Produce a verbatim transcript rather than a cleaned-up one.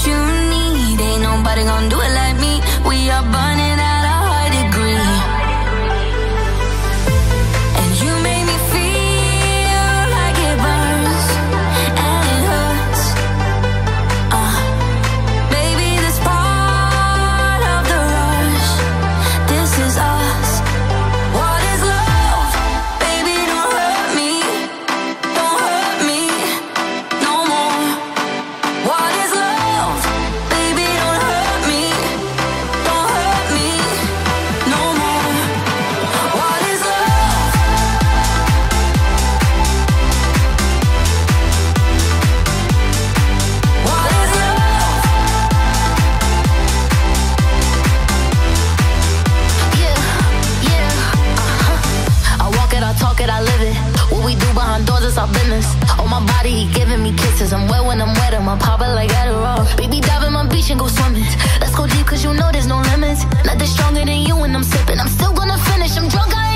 you need. Ain't nobody gonna do it like me. We are burning at a high degree. And you make me feel like it burns and it hurts. Uh, baby, this part of the rush. This is us. What is love? Baby, don't hurt me. Don't hurt me no more. What is love? Baby, don't hurt me. Don't hurt me no more. What is love? What is love? Yeah, yeah, uh-huh. I walk it, I talk it, I live it. What we do behind doors is our business. On my body, he giving me kisses. I'm wet when I'm wet, I'm a popper like Adderall. Baby, dive in my beach and go swimming. Let's go deep, cause you know there's no limits. Nothing stronger than you when I'm sipping. I'm still gonna finish, I'm drunk, I ain't